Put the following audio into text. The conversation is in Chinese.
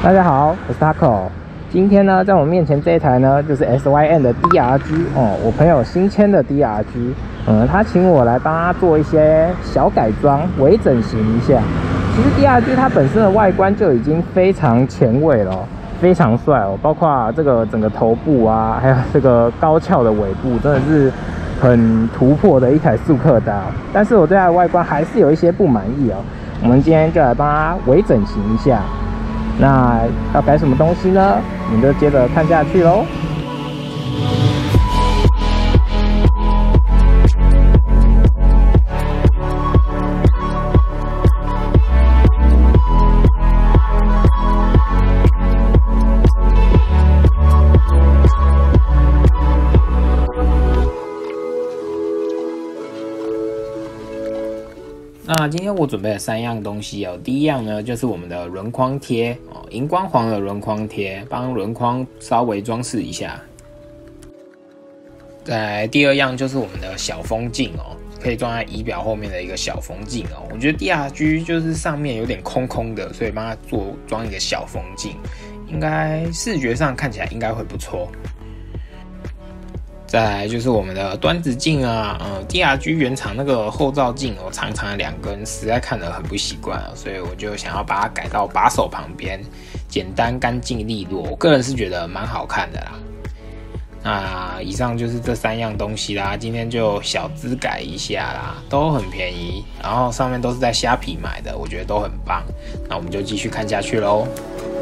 大家好，我是 Taco。今天呢，在我面前这一台呢，就是 SYN 的 DRG 哦，我朋友新签的 DRG。他请我来帮他做一些小改装，微整形一下。其实 DRG 它本身的外观就已经非常前卫了，非常帅哦。包括这个整个头部啊，还有这个高翘的尾部，真的是很突破的一台速克达。但是我对它的外观还是有一些不满意哦。我们今天就来帮他微整形一下。那要改什么东西呢？你们就接着看下去喽。那今天我准备了3样东西哦。第一样呢，就是我们的轮框贴哦，荧光黄的轮框贴，帮轮框稍微装饰一下。再来第二样就是我们的小风镜哦，可以装在仪表后面的一个小风镜哦。我觉得 DRG 就是上面有点空空的，所以帮它装一个小风镜，应该视觉上看起来应该会不错。再来就是我们的端子镜啊，DRG 原厂那个后照镜哦，长长的2根，实在看得很不习惯所以我就想要把它改到把手旁边，简单、干净、利落。我个人是觉得蛮好看的啦。那以上就是这3样东西啦，今天就小资改一下啦，都很便宜，然后上面都是在虾皮买的，我觉得都很棒。那我们就继续看下去喽。